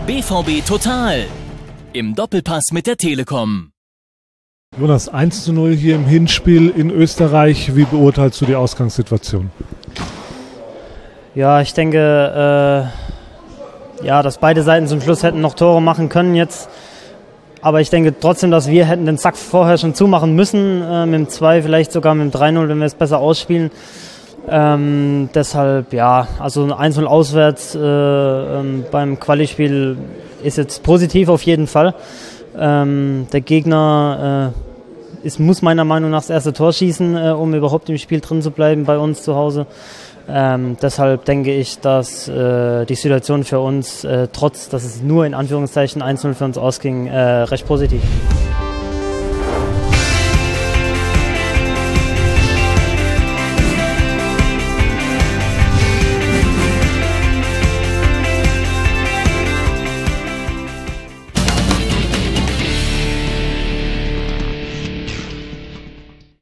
BVB Total im Doppelpass mit der Telekom. Jonas, 1:0 hier im Hinspiel in Österreich. Wie beurteilst du die Ausgangssituation? Ja, ich denke, dass beide Seiten zum Schluss hätten noch Tore machen können jetzt. Aber ich denke trotzdem, dass wir hätten den Sack vorher schon zumachen müssen. Mit dem 2, vielleicht sogar mit dem 3:0, wenn wir es besser ausspielen. Deshalb, also ein 1:0 auswärts beim Quali-Spiel ist jetzt positiv auf jeden Fall. Der Gegner muss meiner Meinung nach das erste Tor schießen, um überhaupt im Spiel drin zu bleiben bei uns zu Hause. Deshalb denke ich, dass die Situation für uns, trotz dass es nur in Anführungszeichen 1:0 für uns ausging, recht positiv ist.